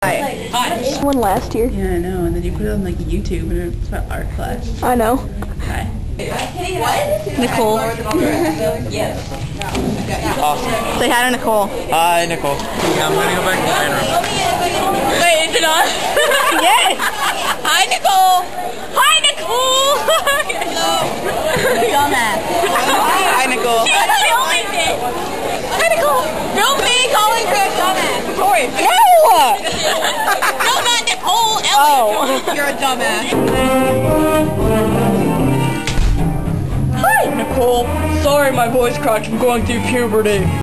Hi. Hi. One last year. Yeah, I know. And then you put it on like YouTube and it's about art class. I know. Hi. What? Nicole. Yes. Awesome. Say hi to Nicole. Hi, Nicole. Yeah, I'm gonna go back to my room. Wait, is it on? Yes. Hi, Nicole. Hi, Nicole. Dumbass. Hi, Nicole. She filming it. Hi, Nicole. Film me calling Chris dumbass. Tori. No. No, not Nicole. Ellie. Oh. You're a dumbass. Hi, Nicole. Sorry my voice cracked from going through puberty.